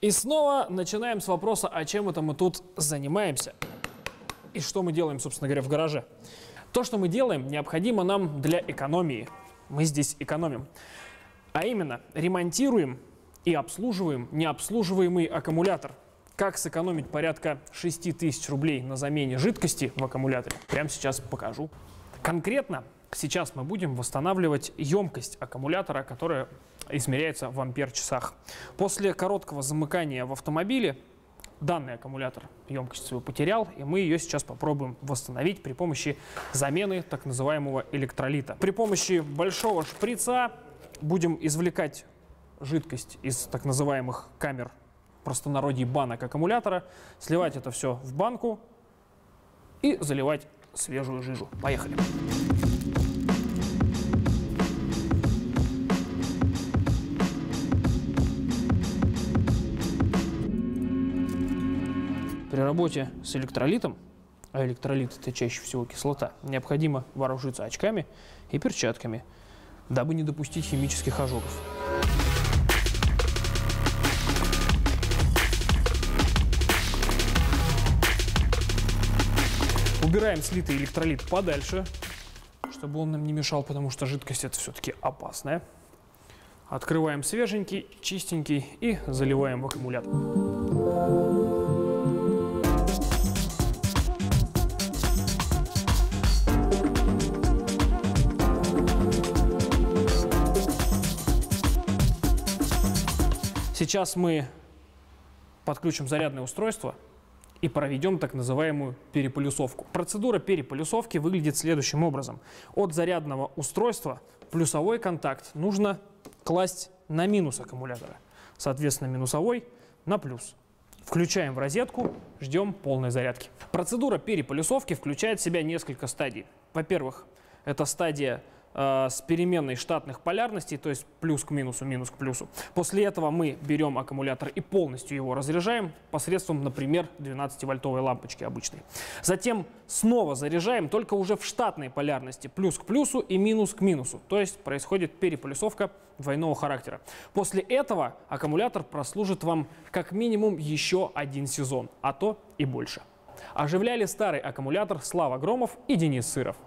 И снова начинаем с вопроса, а чем это мы тут занимаемся? И что мы делаем, собственно говоря, в гараже? То, что мы делаем, необходимо нам для экономии. Мы здесь экономим. А именно, ремонтируем и обслуживаем необслуживаемый аккумулятор. Как сэкономить порядка 6000 рублей на замене жидкости в аккумуляторе, прямо сейчас покажу. Конкретно сейчас мы будем восстанавливать емкость аккумулятора, которая измеряется в ампер-часах. После короткого замыкания в автомобиле данный аккумулятор емкость свою потерял, и мы ее сейчас попробуем восстановить при помощи замены так называемого электролита. При помощи большого шприца будем извлекать жидкость из так называемых камер, в простонародье банок аккумулятора, сливать это все в банку и заливать свежую жижу. Поехали! При работе с электролитом, а электролит это чаще всего кислота, необходимо вооружиться очками и перчатками, дабы не допустить химических ожогов. Убираем слитый электролит подальше, чтобы он нам не мешал, потому что жидкость это все-таки опасная. Открываем свеженький, чистенький и заливаем в аккумулятор. Сейчас мы подключим зарядное устройство и проведем так называемую переполюсовку. Процедура переполюсовки выглядит следующим образом. От зарядного устройства плюсовой контакт нужно класть на минус аккумулятора. Соответственно, минусовой на плюс. Включаем в розетку, ждем полной зарядки. Процедура переполюсовки включает в себя несколько стадий. Во-первых, это стадия с переменной штатных полярностей, то есть плюс к минусу, минус к плюсу. После этого мы берем аккумулятор и полностью его разряжаем посредством, например, 12-вольтовой лампочки обычной. Затем снова заряжаем, только уже в штатной полярности, плюс к плюсу и минус к минусу. То есть происходит переполюсовка двойного характера. После этого аккумулятор прослужит вам как минимум еще один сезон, а то и больше. Оживляли старый аккумулятор Слава Громов и Денис Сыров.